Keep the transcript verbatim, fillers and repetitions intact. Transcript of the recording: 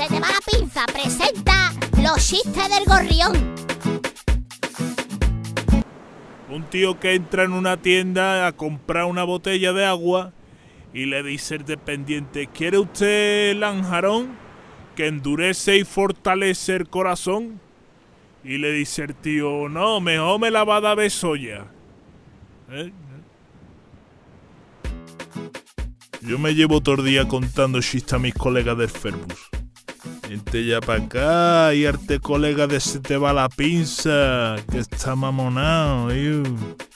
Se te va la pinza presenta los chistes del gorrión. Un tío que entra en una tienda a comprar una botella de agua y le dice el dependiente: ¿quiere usted lanjarón que endurece y fortalece el corazón? Y le dice el tío: no, mejor me la va a dar de soya. ¿Eh? Yo me llevo todo el día contando chistes a mis colegas del Ferbus. Vente ya para acá y arte colega de se te va la pinza, que está mamonado, iu.